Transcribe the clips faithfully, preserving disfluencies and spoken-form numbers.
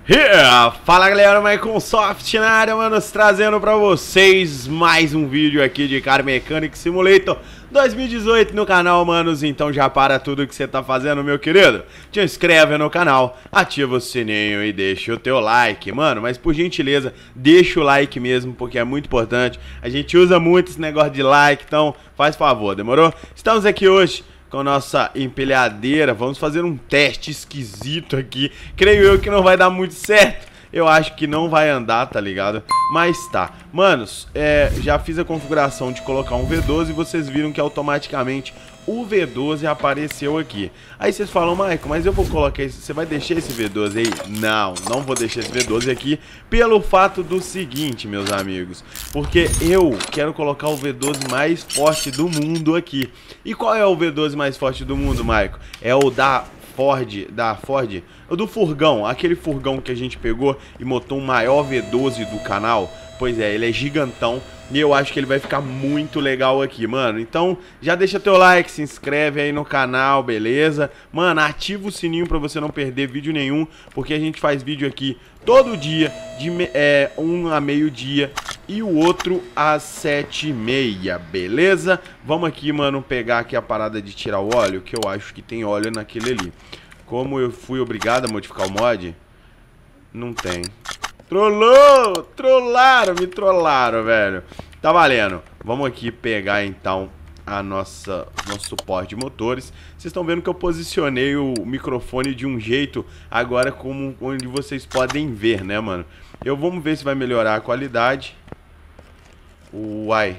Yeah! Fala galera, Microsoft na área, manos, trazendo pra vocês mais um vídeo aqui de Car Mechanic Simulator dois mil e dezoito no canal, manos. Então já para tudo que você tá fazendo, meu querido, te inscreve no canal, ativa o sininho e deixa o teu like, mano. Mas por gentileza, deixa o like mesmo, porque é muito importante. A gente usa muito esse negócio de like, então faz favor, demorou? Estamos aqui hoje com nossa empilhadeira. Vamos fazer um teste esquisito aqui. Creio eu que não vai dar muito certo. Eu acho que não vai andar, tá ligado? Mas tá. Manos, é, já fiz a configuração de colocar um V doze e vocês viram que automaticamente o V doze apareceu aqui. Aí vocês falam, Maicon, mas eu vou colocar isso. Você vai deixar esse V doze aí? Não, não vou deixar esse V doze aqui pelo fato do seguinte, meus amigos. Porque eu quero colocar o V doze mais forte do mundo aqui. E qual é o V doze mais forte do mundo, Maicon? É o da Ford, da Ford, o do furgão, aquele furgão que a gente pegou e montou o maior V doze do canal. Pois é, ele é gigantão e eu acho que ele vai ficar muito legal aqui, mano. Então já deixa teu like, se inscreve aí no canal, beleza? Mano, ativa o sininho pra você não perder vídeo nenhum, porque a gente faz vídeo aqui todo dia, de é, um a meio-dia e o outro às sete e meia, beleza? Vamos aqui, mano, pegar aqui a parada de tirar o óleo, que eu acho que tem óleo naquele ali. Como eu fui obrigado a modificar o mod, não tem. Trollou! Trollaram, me trollaram, velho. Tá valendo. Vamos aqui pegar, então, a nossa nosso suporte de motores. Vocês estão vendo que eu posicionei o microfone de um jeito agora como onde vocês podem ver, né, mano? Eu vamos ver se vai melhorar a qualidade. Uai.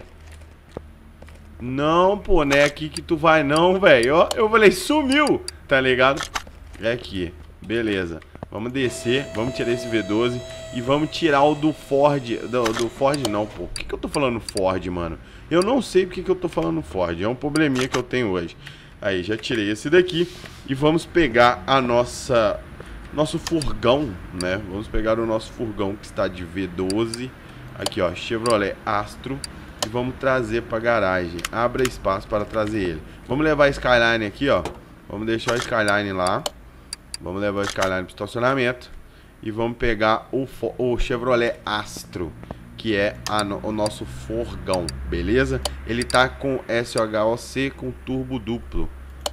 Não, pô, não é aqui que tu vai não, velho. Ó, eu falei, sumiu, tá ligado? É aqui, beleza. Vamos descer, vamos tirar esse V doze e vamos tirar o do Ford. Do, do Ford não, pô. Por que, que eu tô falando Ford, mano? Eu não sei porque que eu tô falando Ford. É um probleminha que eu tenho hoje. Aí, já tirei esse daqui e vamos pegar a nossa... Nosso furgão, né? Vamos pegar o nosso furgão que está de V doze. Aqui, ó, Chevrolet Astro. E vamos trazer pra garagem. Abra espaço para trazer ele. Vamos levar a Skyline aqui, ó. Vamos deixar a Skyline lá. Vamos levar o Skyline para o estacionamento. E vamos pegar o, o Chevrolet Astro, que é a, o nosso furgão, beleza? Ele tá com S H O C com turbo duplo.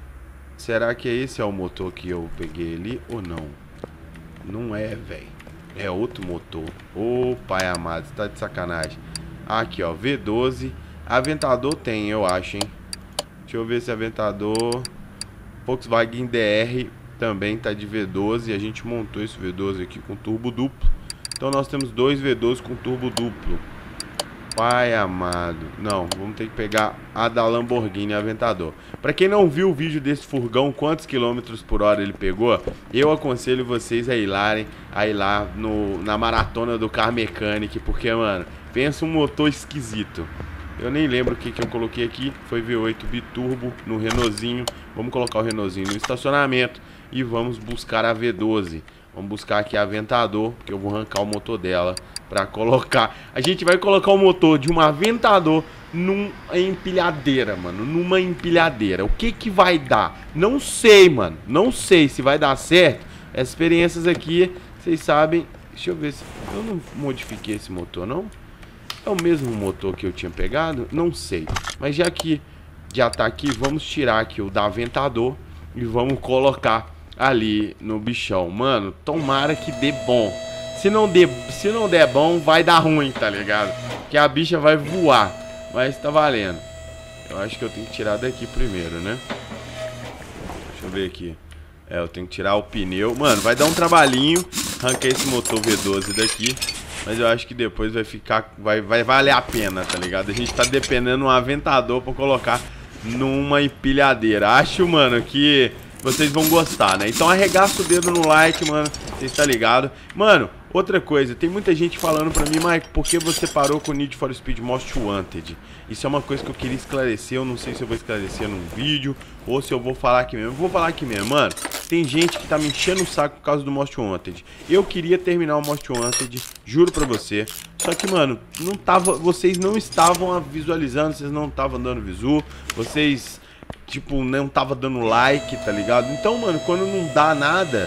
Será que esse é o motor que eu peguei ali ou não? Não é, velho. É outro motor. Ô, pai amado, você tá de sacanagem. Aqui, ó, V doze. Aventador tem, eu acho, hein? Deixa eu ver se Aventador... Volkswagen D R também tá de V doze. A gente montou esse V doze aqui com turbo duplo. Então nós temos dois V doze com turbo duplo. Pai amado. Não, vamos ter que pegar a da Lamborghini Aventador. Pra quem não viu o vídeo desse furgão, quantos quilômetros por hora ele pegou, eu aconselho vocês a ir lá, a ir lá no, na maratona do Car Mechanic. Porque, mano, pensa um motor esquisito. Eu nem lembro o que, que eu coloquei aqui. Foi V oito biturbo no Renaultzinho. Vamos colocar o Renaultzinho no estacionamento e vamos buscar a V doze. Vamos buscar aqui a Aventador, porque eu vou arrancar o motor dela pra colocar. A gente vai colocar o motor de uma Aventador numa empilhadeira, mano. Numa empilhadeira. O que que vai dar? Não sei, mano. Não sei se vai dar certo. As experiências aqui, vocês sabem. Deixa eu ver se... Eu não modifiquei esse motor, não? É o mesmo motor que eu tinha pegado? Não sei. Mas já que já tá aqui, vamos tirar aqui o da Aventador e vamos colocar ali no bichão. Mano, tomara que dê bom. Se não, dê, se não der bom, vai dar ruim, tá ligado? Que a bicha vai voar. Mas tá valendo. Eu acho que eu tenho que tirar daqui primeiro, né? Deixa eu ver aqui. É, eu tenho que tirar o pneu. Mano, vai dar um trabalhinho arrancar esse motor V doze daqui. Mas eu acho que depois vai ficar... Vai, vai valer a pena, tá ligado? A gente tá dependendo de um Aventador pra colocar numa empilhadeira. Acho, mano, que vocês vão gostar, né? Então arregaça o dedo no like, mano. Vocês tá ligado? Mano, outra coisa. Tem muita gente falando pra mim, Mike, por que você parou com o Need for Speed Most Wanted? Isso é uma coisa que eu queria esclarecer. Eu não sei se eu vou esclarecer num vídeo ou se eu vou falar aqui mesmo. Eu vou falar aqui mesmo, mano. Tem gente que tá me enchendo o saco por causa do Most Wanted. Eu queria terminar o Most Wanted, juro pra você. Só que, mano, não tava, vocês não estavam visualizando, vocês não estavam dando visu, vocês, tipo, não tava dando like, tá ligado? Então, mano, quando não dá nada,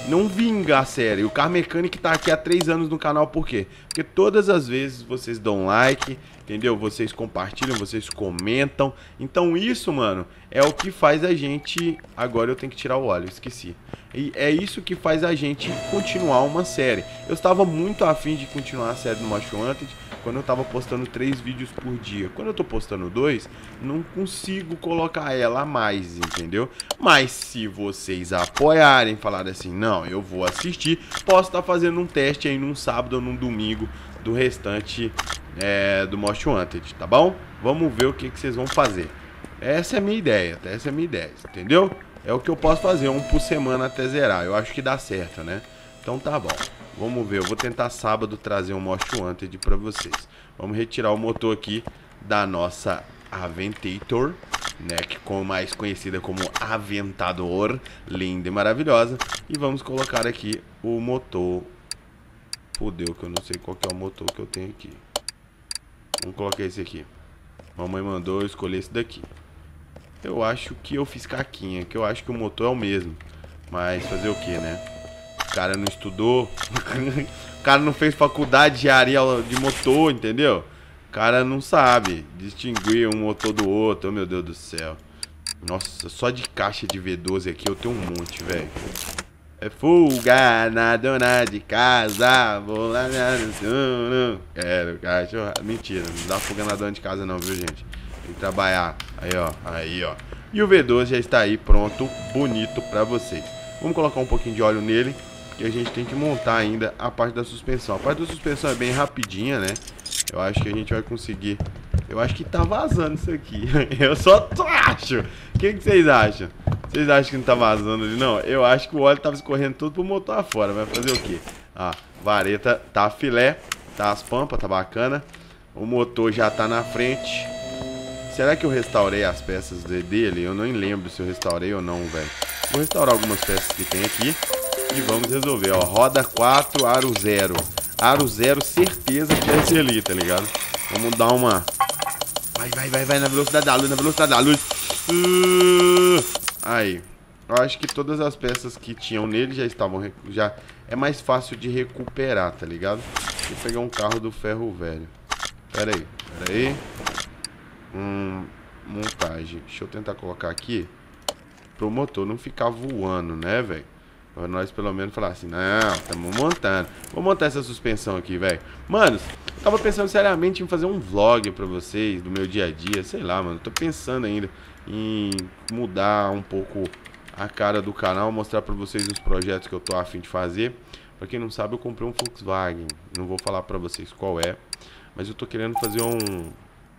não vinga a série. O Car Mechanic tá aqui há três anos no canal, por quê? Porque todas as vezes vocês dão like, entendeu? Vocês compartilham, vocês comentam. Então isso, mano, é o que faz a gente... Agora eu tenho que tirar o óleo, esqueci. E é isso que faz a gente continuar uma série. Eu estava muito afim de continuar a série do Most Wanted quando eu tava postando três vídeos por dia. Quando eu tô postando dois, não consigo colocar ela a mais, entendeu? Mas se vocês apoiarem, falarem assim, não, eu vou assistir, posso estar fazendo um teste aí num sábado ou num domingo do restante é, do Most Wanted, tá bom? Vamos ver o que, que vocês vão fazer. Essa é a minha ideia, essa é a minha ideia, entendeu? É o que eu posso fazer, um por semana até zerar. Eu acho que dá certo, né? Então tá bom. Vamos ver, eu vou tentar sábado trazer um Most Wanted pra vocês. Vamos retirar o motor aqui da nossa Aventator, né? Que é mais conhecida como Aventador. Linda e maravilhosa. E vamos colocar aqui o motor. Fudeu, que eu não sei qual que é o motor que eu tenho aqui. Vamos colocar esse aqui. Mamãe mandou eu escolher esse daqui. Eu acho que eu fiz caquinha, que eu acho que o motor é o mesmo. Mas fazer o que, né? O cara não estudou. O cara não fez faculdade de engenharia de motor, entendeu? O cara não sabe distinguir um motor do outro. Oh, meu Deus do céu. Nossa, só de caixa de V doze aqui eu tenho um monte, velho. É fuga na dona de casa. Vou lá na... Quero cachorro. Mentira, não dá fuga na dona de casa não, viu, gente? Tem que trabalhar. Aí, ó. Aí, ó. E o V doze já está aí pronto, bonito pra vocês. Vamos colocar um pouquinho de óleo nele, que a gente tem que montar ainda a parte da suspensão. A parte da suspensão é bem rapidinha, né? Eu acho que a gente vai conseguir. Eu acho que tá vazando isso aqui. Eu só acho. O que, que vocês acham? Vocês acham que não tá vazando ali? Não, eu acho que o óleo tava escorrendo tudo pro motor afora. Vai fazer o quê? Ah, vareta tá filé, tá as pampas, tá bacana. O motor já tá na frente. Será que eu restaurei as peças dele? Eu não lembro se eu restaurei ou não, velho. Vou restaurar algumas peças que tem aqui e vamos resolver, ó. Roda quatro, aro zero. Aro zero, certeza que vai ser ali, tá ligado? Vamos dar uma... Vai, vai, vai, vai, na velocidade da luz, na velocidade da luz. Uh... Aí. Eu acho que todas as peças que tinham nele já estavam... Já é mais fácil de recuperar, tá ligado? Vou pegar um carro do ferro velho. Pera aí, pera aí. Hum, montagem. Deixa eu tentar colocar aqui pro motor não ficar voando, né, velho? Pra nós pelo menos falar assim, não, estamos montando. Vou montar essa suspensão aqui, velho. Manos, eu tava pensando seriamente em fazer um vlog pra vocês do meu dia a dia. Sei lá, mano, tô pensando ainda em mudar um pouco a cara do canal, mostrar pra vocês os projetos que eu tô a fim de fazer. Pra quem não sabe, eu comprei um Volkswagen. Não vou falar pra vocês qual é, mas eu tô querendo fazer um...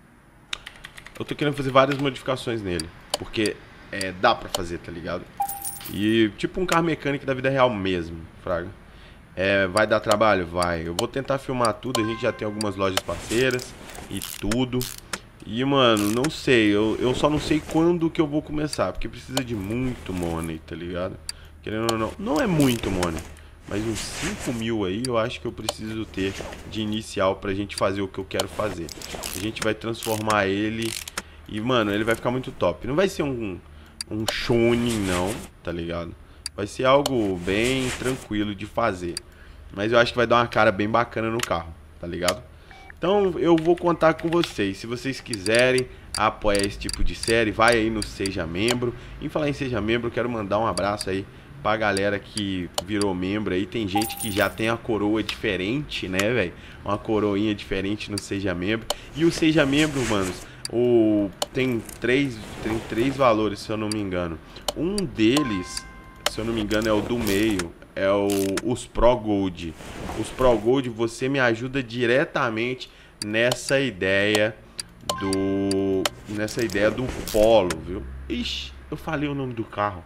Eu tô querendo fazer várias modificações nele, porque é, dá pra fazer, tá ligado? E tipo um carro mecânico da vida real mesmo, fraga. É, vai dar trabalho? Vai. Eu vou tentar filmar tudo, a gente já tem algumas lojas parceiras e tudo. E, mano, não sei, eu, eu só não sei quando que eu vou começar, porque precisa de muito money, tá ligado? Querendo ou não, não é muito money, mas uns cinco mil aí eu acho que eu preciso ter de inicial pra gente fazer o que eu quero fazer. A gente vai transformar ele e, mano, ele vai ficar muito top. Não vai ser um, um shonen não, tá ligado? Vai ser algo bem tranquilo de fazer. Mas eu acho que vai dar uma cara bem bacana no carro, tá ligado? Então eu vou contar com vocês. Se vocês quiserem apoiar esse tipo de série, vai aí no Seja Membro. Em falar em Seja Membro, eu quero mandar um abraço aí pra galera que virou membro aí. Tem gente que já tem a coroa diferente, né, velho? Uma coroinha diferente no Seja Membro. E o Seja Membro, manos, o... tem, três, tem três valores, se eu não me engano. Um deles, se eu não me engano, é o do meio. É o, os Pro Gold. Os Pro Gold, você me ajuda diretamente nessa ideia do... Nessa ideia do Polo, viu? Ixi, eu falei o nome do carro.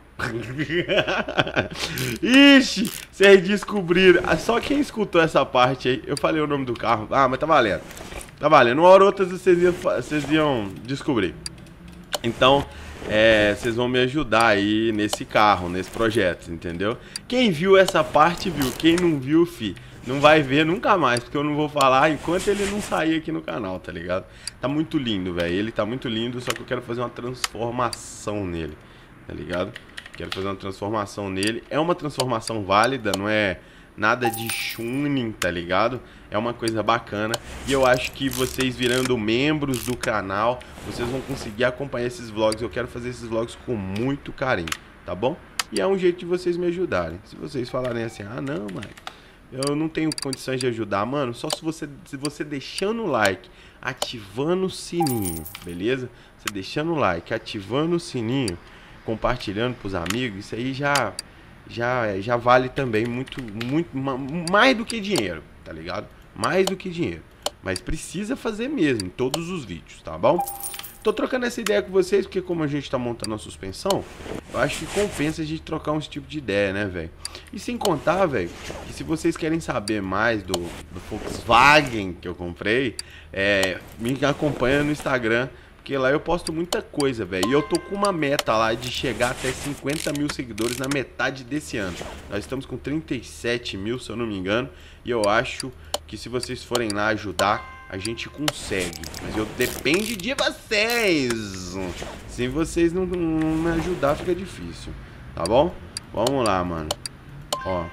Ixi, vocês descobriram. Só quem escutou essa parte aí, eu falei o nome do carro. Ah, mas tá valendo. Tá valendo. Uma hora ou outra vocês iam, vocês iam descobrir. Então, é, vocês vão me ajudar aí nesse carro, nesse projeto, entendeu? Quem viu essa parte viu. Quem não viu, fi, não vai ver nunca mais, porque eu não vou falar enquanto ele não sair aqui no canal, tá ligado? Tá muito lindo, velho. Ele tá muito lindo, só que eu quero fazer uma transformação nele, tá ligado? Quero fazer uma transformação nele. É uma transformação válida, não é nada de tuning, tá ligado? É uma coisa bacana. E eu acho que vocês virando membros do canal, vocês vão conseguir acompanhar esses vlogs. Eu quero fazer esses vlogs com muito carinho, tá bom? E é um jeito de vocês me ajudarem. Se vocês falarem assim, ah não, mano, eu não tenho condições de ajudar, mano, só se você, se você deixando o like, ativando o sininho, beleza? Você deixando o like, ativando o sininho, compartilhando pros amigos, isso aí já, já, já vale também muito, muito, mais do que dinheiro, tá ligado? Mais do que dinheiro. Mas precisa fazer mesmo, em todos os vídeos, tá bom? Tô trocando essa ideia com vocês, porque como a gente tá montando a suspensão, eu acho que compensa a gente trocar uns tipo de ideia, né, velho? E sem contar, velho, que se vocês querem saber mais do, do Volkswagen que eu comprei, é, me acompanha no Instagram, porque lá eu posto muita coisa, velho. E eu tô com uma meta lá de chegar até cinquenta mil seguidores na metade desse ano. Nós estamos com trinta e sete mil, se eu não me engano, e eu acho que se vocês forem lá ajudar, a gente consegue, mas eu depende de vocês. Se vocês não, não me ajudar, fica difícil, tá bom? Vamos lá, mano. Ó,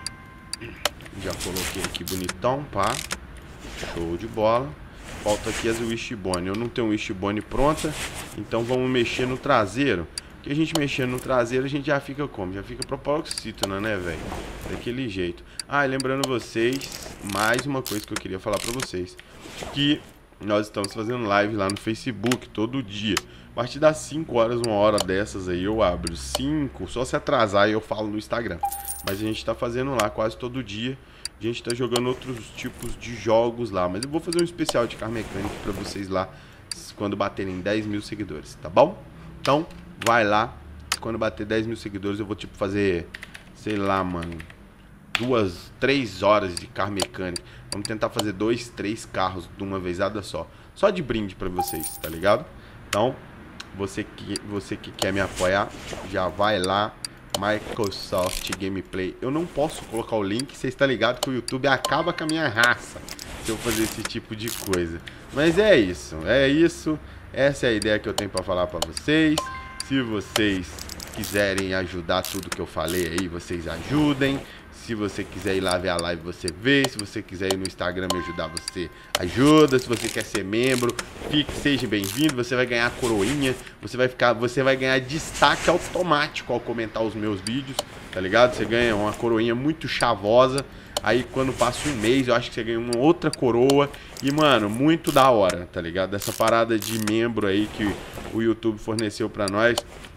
já coloquei aqui bonitão, pá. Show de bola. Falta aqui as wishbone. Eu não tenho wishbone pronta, então vamos mexer no traseiro. Que a gente mexendo no traseiro, a gente já fica como? Já fica propoxítona, né, velho? Daquele jeito. Ah, e lembrando vocês, mais uma coisa que eu queria falar pra vocês, que nós estamos fazendo live lá no Facebook todo dia. A partir das cinco horas, uma hora dessas aí eu abro. cinco, só se atrasar e eu falo no Instagram. Mas a gente tá fazendo lá quase todo dia. A gente tá jogando outros tipos de jogos lá. Mas eu vou fazer um especial de carro mecânico pra vocês lá quando baterem dez mil seguidores, tá bom? Então, vai lá. Quando bater dez mil seguidores eu vou tipo fazer, sei lá, mano, duas, três horas de carro mecânico. Vamos tentar fazer dois, três carros de uma vezada só. Só de brinde pra vocês, tá ligado? Então, você que, você que quer me apoiar, já vai lá. Microsoft Gameplay. Eu não posso colocar o link, você está ligado que o YouTube acaba com a minha raça se eu fazer esse tipo de coisa. Mas é isso, é isso. Essa é a ideia que eu tenho pra falar pra vocês. Se vocês quiserem ajudar tudo que eu falei aí, vocês ajudem. Se você quiser ir lá ver a live, você vê. Se você quiser ir no Instagram me ajudar, você ajuda. Se você quer ser membro, fique, seja bem-vindo. Você vai ganhar coroinha. Você vai ficar, você vai ganhar destaque automático ao comentar os meus vídeos, tá ligado? Você ganha uma coroinha muito chavosa. Aí quando passa um mês, eu acho que você ganha uma outra coroa. E, mano, muito da hora, tá ligado? Essa parada de membro aí que o YouTube forneceu pra nós.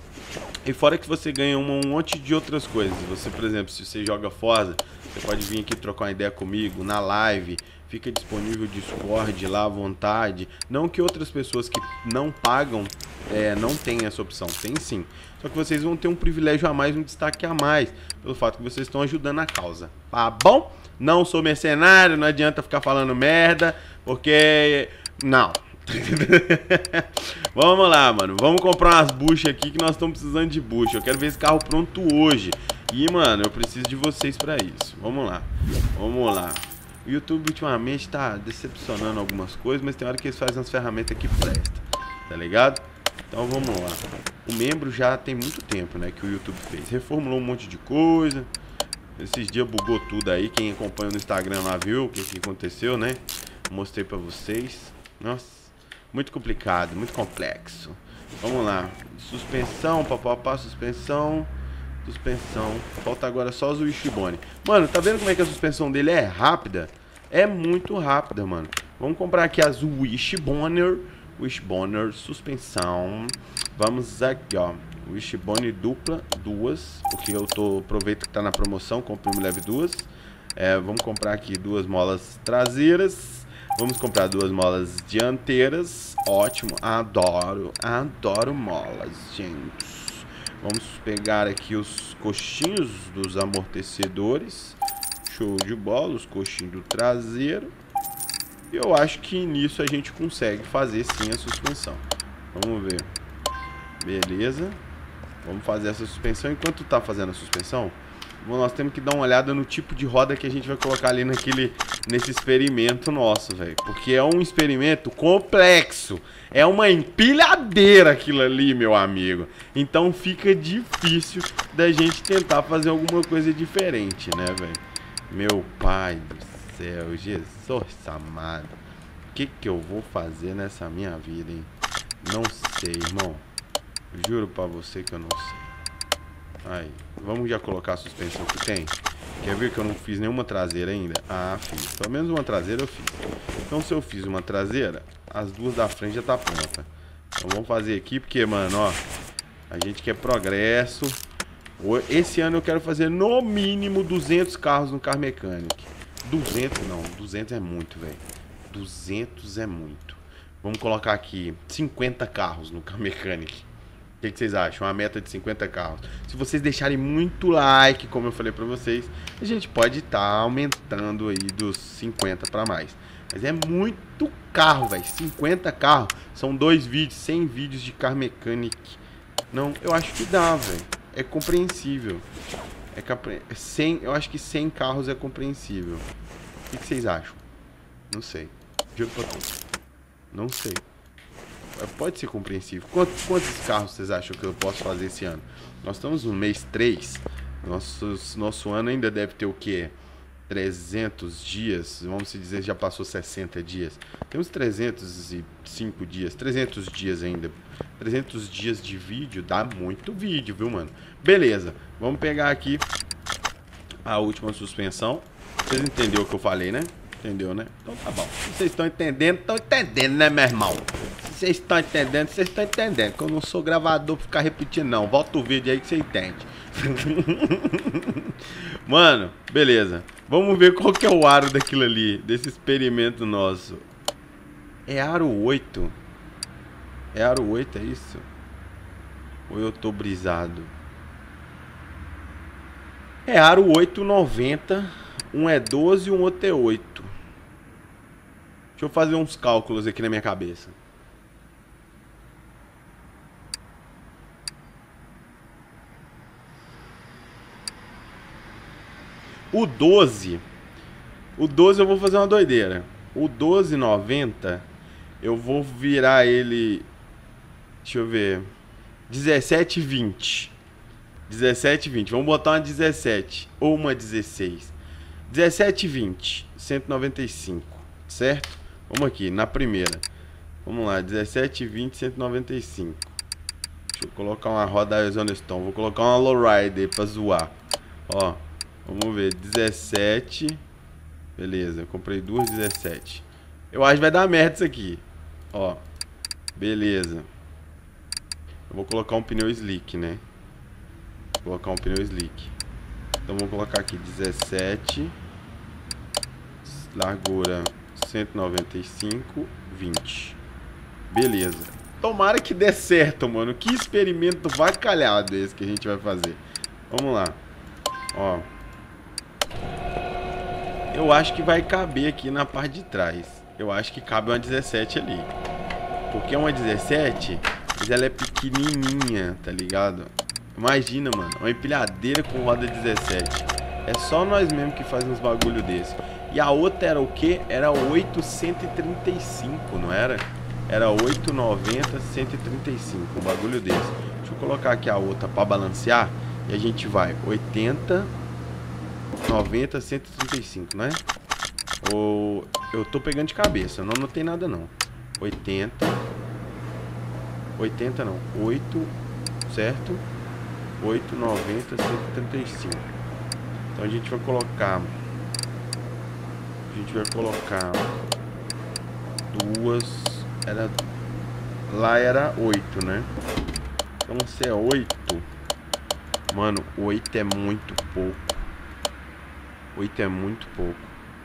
E fora que você ganha um monte de outras coisas. Você, por exemplo, se você joga Forza, você pode vir aqui trocar uma ideia comigo na live. Fica disponível o Discord lá à vontade. Não que outras pessoas que não pagam é, não tenham essa opção. Tem sim. Só que vocês vão ter um privilégio a mais, um destaque a mais, pelo fato que vocês estão ajudando a causa. Tá bom? Não sou mercenário, não adianta ficar falando merda, porque... Não. Vamos lá, mano. Vamos comprar umas buchas aqui que nós estamos precisando de bucha. Eu quero ver esse carro pronto hoje. E, mano, eu preciso de vocês pra isso. Vamos lá. Vamos lá. O YouTube ultimamente tá decepcionando algumas coisas, mas tem hora que eles fazem umas ferramentas que prestam. Tá ligado? Então vamos lá. O membro já tem muito tempo, né, que o YouTube fez. Reformulou um monte de coisa. Esses dias bugou tudo aí. Quem acompanha no Instagram lá viu o que, que aconteceu, né? Mostrei pra vocês. Nossa. Muito complicado, muito complexo. Vamos lá. Suspensão, papapá, suspensão. Suspensão. Falta agora só os wishbone. Mano, tá vendo como é que a suspensão dele é rápida? É muito rápida, mano. Vamos comprar aqui as wishboner. Wishboner, suspensão. Vamos aqui, ó. Wishbone dupla, duas. Porque eu tô, aproveito que tá na promoção, compro e me leve duas. É, vamos comprar aqui duas molas traseiras. Vamos comprar duas molas dianteiras. Ótimo, adoro, adoro molas, gente. Vamos pegar aqui os coxinhos dos amortecedores. Show de bola, os coxinhos do traseiro. E eu acho que nisso a gente consegue fazer sim a suspensão. Vamos ver. Beleza. Vamos fazer essa suspensão. Enquanto tá fazendo a suspensão, nós temos que dar uma olhada no tipo de roda que a gente vai colocar ali naquele, nesse experimento nosso, velho. Porque é um experimento complexo. É uma empilhadeira aquilo ali, meu amigo. Então fica difícil da gente tentar fazer alguma coisa diferente, né, velho? Meu pai do céu, Jesus amado. O que que eu vou fazer nessa minha vida, hein? Não sei, irmão. Juro pra você que eu não sei. Aí, vamos já colocar a suspensão que tem. Quer ver que eu não fiz nenhuma traseira ainda? Ah, fiz. Pelo menos uma traseira eu fiz. Então se eu fiz uma traseira, as duas da frente já tá pronta. Então vamos fazer aqui porque, mano, ó, a gente quer progresso. Esse ano eu quero fazer no mínimo duzentos carros no Car Mechanic. duzentos não, duzentos é muito, velho. duzentos é muito. Vamos colocar aqui cinquenta carros no Car Mechanic. O que, que vocês acham? Uma meta de cinquenta carros. Se vocês deixarem muito like, como eu falei pra vocês, a gente pode estar tá aumentando aí dos cinquenta pra mais. Mas é muito carro, velho. cinquenta carros. São dois vídeos, cem vídeos de Car Mechanic. Não, eu acho que dá, velho. É compreensível. É capre... cem, eu acho que cem carros é compreensível. O que, que vocês acham? Não sei. Juro pra todos. Não sei. Pode ser compreensível. Quantos, quantos carros vocês acham que eu posso fazer esse ano? Nós estamos no mês três. Nosso, nosso ano ainda deve ter o quê? trezentos dias. Vamos dizer, já passou sessenta dias. Temos trezentos e cinco dias. trezentos dias ainda. trezentos dias de vídeo. Dá muito vídeo, viu, mano? Beleza. Vamos pegar aqui a última suspensão. Vocês entenderam o que eu falei, né? Entendeu, né? Então tá bom. Se vocês estão entendendo, estão entendendo, né, meu irmão? Se vocês estão entendendo, vocês estão entendendo. Que eu não sou gravador pra ficar repetindo, não. Volta o vídeo aí que você entende. Mano, beleza. Vamos ver qual que é o aro daquilo ali. Desse experimento nosso. É aro oito? É aro oito, é isso? Ou eu tô brisado? É aro oito noventa. Um é doze e um outro é oito. Deixa eu fazer uns cálculos aqui na minha cabeça. O doze. O doze eu vou fazer uma doideira. O doze noventa eu vou virar ele. Deixa eu ver. dezessete vinte. dezessete vinte. Vamos botar uma dezessete. Ou uma dezesseis. dezessete vinte. cento e noventa e cinco. Certo? Vamos aqui, na primeira. Vamos lá, dezessete vinte, cento e noventa e cinco. Deixa eu colocar uma roda Arizona Stone. Vou colocar uma lowrider pra zoar. Ó, vamos ver, dezessete. Beleza, eu comprei duas dezessete. Eu acho que vai dar merda isso aqui. Ó, beleza. Eu vou colocar um pneu slick, né? Vou colocar um pneu slick. Então vou colocar aqui dezessete. Largura cento e noventa e cinco, vinte. Beleza. Tomara que dê certo, mano. Que experimento vacalhado esse que a gente vai fazer. Vamos lá. Ó. Eu acho que vai caber aqui na parte de trás. Eu acho que cabe uma dezessete ali. Porque uma dezessete, mas ela é pequenininha, tá ligado? Imagina, mano. Uma empilhadeira com roda dezessete. É só nós mesmo que faz uns bagulho desse. E a outra era o que? Era oitocentos e trinta e cinco, não era? Era oitocentos e noventa, cento e trinta e cinco, um bagulho desse. Deixa eu colocar aqui a outra para balancear. E a gente vai oitenta, noventa, cento e trinta e cinco, né? Ou eu tô pegando de cabeça, eu não anotei nada não. oitenta, oitenta não, oito, certo? oito, noventa, cento e trinta e cinco. Então a gente vai colocar... A gente vai colocar duas. Era, lá era oito, né? Então se é oito. Mano, oito é muito pouco. oito é muito pouco.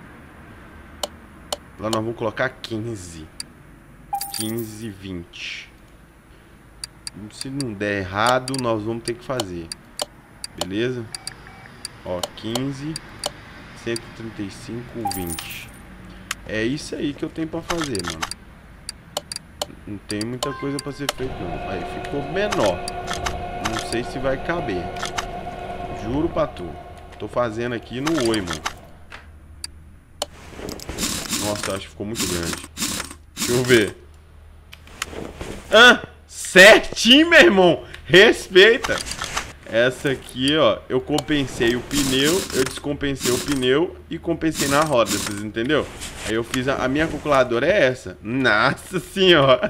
Lá nós vamos colocar quinze. quinze, vinte. Se não der errado, nós vamos ter que fazer. Beleza? Ó, quinze. cento e trinta e cinco, vinte. É isso aí que eu tenho pra fazer, mano. Não tem muita coisa pra ser feito, não. Aí, ficou menor. Não sei se vai caber. Juro pra tu. Tô fazendo aqui no oi, mano. Nossa, acho que ficou muito grande. Deixa eu ver. Ah, certinho, meu irmão. Respeita. Essa aqui, ó, eu compensei o pneu, eu descompensei o pneu e compensei na roda, vocês entenderam? Aí eu fiz, a, a minha calculadora é essa. Nossa senhora.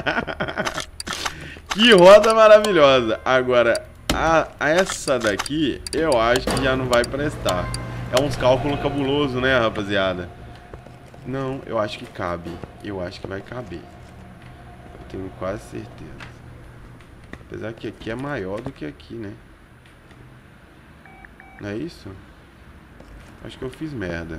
Que roda maravilhosa. Agora, a, a essa daqui, eu acho que já não vai prestar. É uns cálculos cabulosos, né, rapaziada? Não, eu acho que cabe. Eu acho que vai caber. Eu tenho quase certeza. Apesar que aqui é maior do que aqui, né? Não é isso? Acho que eu fiz merda.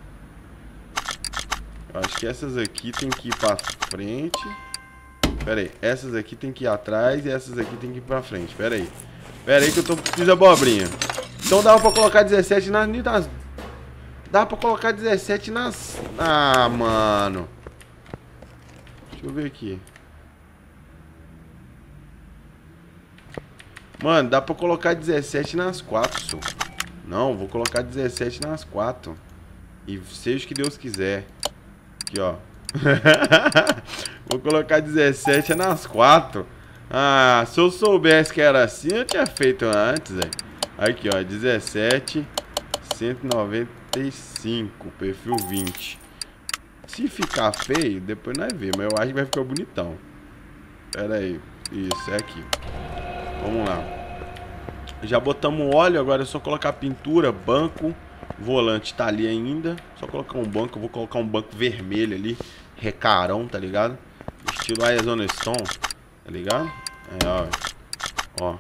Eu acho que essas aqui tem que ir pra frente. Pera aí, essas aqui tem que ir atrás e essas aqui tem que ir pra frente. Pera aí. Pera aí que eu tô, fiz abobrinha. Então dava pra colocar dezessete nas... nas dá pra colocar dezessete nas... Ah, mano. Deixa eu ver aqui. Mano, dá pra colocar dezessete nas quatro, só. Não, vou colocar dezessete nas quatro. E seja o que Deus quiser. Aqui, ó. Vou colocar dezessete nas quatro. Ah, se eu soubesse que era assim, eu tinha feito antes, velho. Aqui, ó, dezessete, cento e noventa e cinco, perfil vinte. Se ficar feio, depois nós vemos. Mas eu acho que vai ficar bonitão. Pera aí. Isso, é aqui. Vamos lá. Já botamos óleo, agora é só colocar pintura, banco. Volante tá ali ainda. Só colocar um banco, eu vou colocar um banco vermelho ali. Recarão, tá ligado? Estilo Arizona Stone, tá ligado? É, ó. Ó.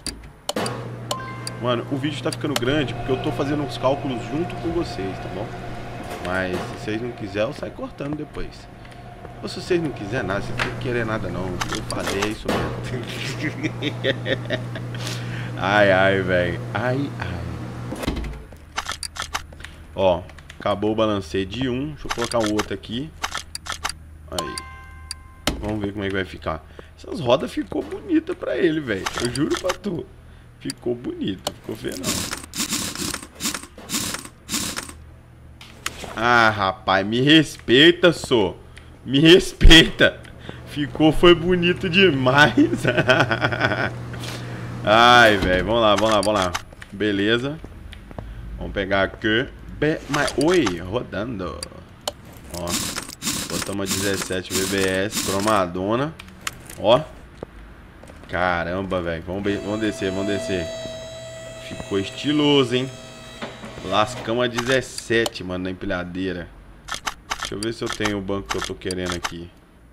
Mano, o vídeo tá ficando grande porque eu tô fazendo uns cálculos junto com vocês, tá bom? Mas se vocês não quiserem, eu saio cortando depois. Ou se vocês não quiserem nada, vocês não tem que querer nada não. Eu falei, é isso mesmo. Ai, ai, velho. Ai, ai. Ó, acabou o balanceio de um. Deixa eu colocar o outro aqui. Aí. Vamos ver como é que vai ficar. Essas rodas ficou bonita pra ele, velho. Eu juro pra tu. Ficou bonito. Ficou feio não. Ah, rapaz, me respeita, só. Me respeita. Ficou, foi bonito demais. Ai, velho. Vamos lá, vamos lá, vamos lá. Beleza. Vamos pegar aqui. Be mas, oi, rodando. Ó. Botamos dezessete V B S, cromadona. Ó. Caramba, velho. Vamos, vamos descer, vamos descer. Ficou estiloso, hein? Lascamos a dezessete, mano, na empilhadeira. Deixa eu ver se eu tenho o banco que eu tô querendo aqui.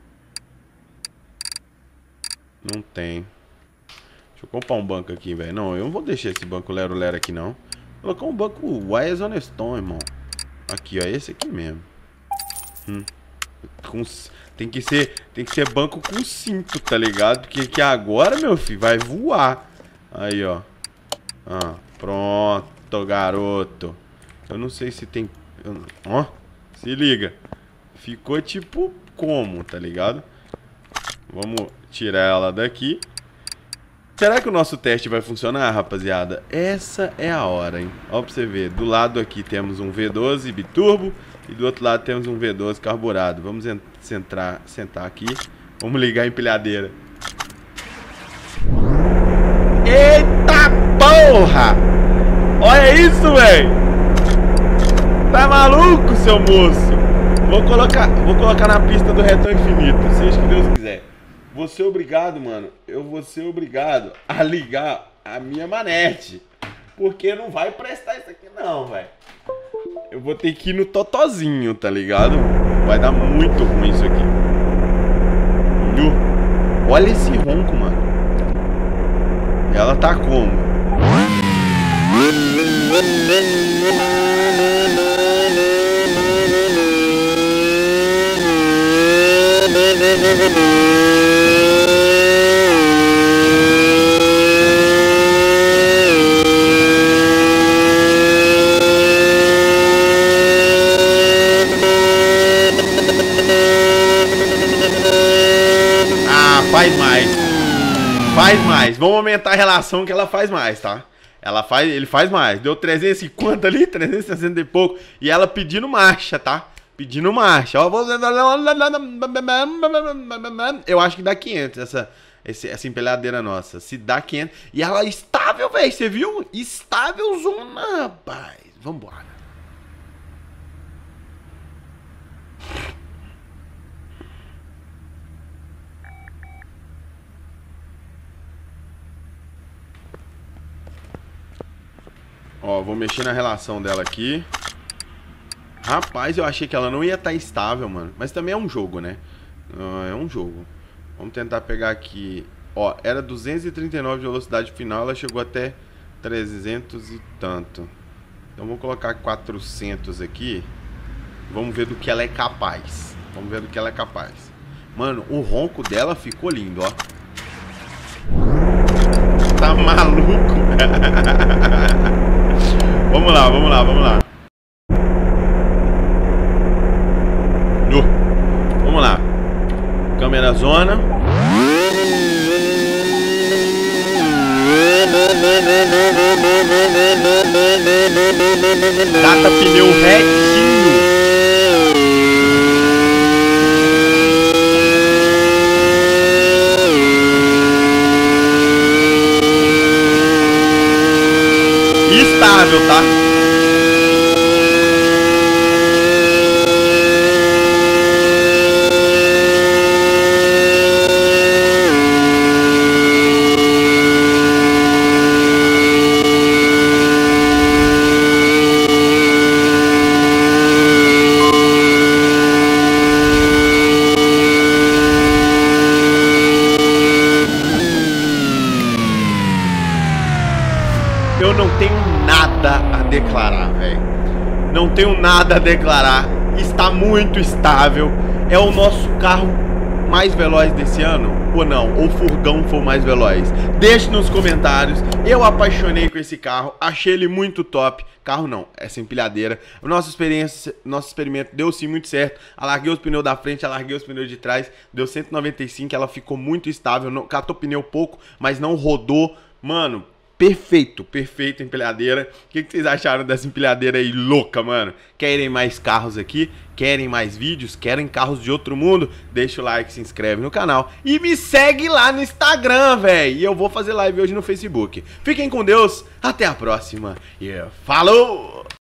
Não tem. Deixa eu comprar um banco aqui, velho. Não, eu não vou deixar esse banco Lero Lero aqui, não. Vou colocar um banco Arizona Stone, irmão. Aqui, ó. Esse aqui mesmo. Hum. Com, tem que ser tem que ser banco com cinto, tá ligado? Porque que agora, meu filho, vai voar. Aí, ó. Ah, pronto, garoto. Eu não sei se tem... Eu, ó, se liga. Ficou tipo como, tá ligado? Vamos tirar ela daqui. Será que o nosso teste vai funcionar, rapaziada? Essa é a hora, hein? Ó pra você ver. Do lado aqui temos um V doze biturbo. E do outro lado temos um V doze carburado. Vamos sentar, sentar aqui. Vamos ligar a empilhadeira. Eita porra! Olha isso, velho! Tá maluco, seu moço? Vou colocar, vou colocar na pista do retão infinito, seja o que Deus quiser. Vou ser obrigado, mano. Eu vou ser obrigado a ligar a minha manete. Porque não vai prestar isso aqui não, velho. Eu vou ter que ir no totozinho, tá ligado? Vai dar muito ruim isso aqui. Olha esse ronco, mano. Ela tá como? Faz mais. Faz mais. Vamos aumentar a relação que ela faz mais, tá? Ela faz, ele faz mais. Deu trezentos e cinquenta ali, trezentos e sessenta e pouco. E ela pedindo marcha, tá? Pedindo marcha. Ó, vou... Eu acho que dá quinhentos essa, essa empilhadeira nossa. Se dá quinhentos. E ela é estável, velho. Você viu? Estável zona, rapaz. Vambora. Ó, vou mexer na relação dela aqui. Rapaz, eu achei que ela não ia estar estável, mano. Mas também é um jogo, né? É um jogo. Vamos tentar pegar aqui. Ó, era duzentos e trinta e nove de velocidade final. Ela chegou até trezentos e tanto. Então vamos colocar quatrocentos aqui. Vamos ver do que ela é capaz. Vamos ver do que ela é capaz. Mano, o ronco dela ficou lindo, ó. Tá maluco? Vamos lá, vamos lá, vamos lá. Uh, vamos lá. Câmera zona. Data pneu retinho. Estável, tá? Eu não tenho nada a declarar, velho. Não tenho nada a declarar. Está muito estável. É o nosso carro mais veloz desse ano? Ou não? Ou o furgão foi o mais veloz? Deixe nos comentários. Eu apaixonei com esse carro. Achei ele muito top. Carro não, essa empilhadeira. Nossa experiência, nosso experimento deu sim muito certo. Alarguei os pneus da frente, alarguei os pneus de trás. Deu cento e noventa e cinco, ela ficou muito estável. Não, catou pneu pouco, mas não rodou. Mano... Perfeito, perfeito empilhadeira. O que, que vocês acharam dessa empilhadeira aí louca, mano? Querem mais carros aqui? Querem mais vídeos? Querem carros de outro mundo? Deixa o like, se inscreve no canal e me segue lá no Instagram, velho. E eu vou fazer live hoje no Facebook. Fiquem com Deus, até a próxima e falou!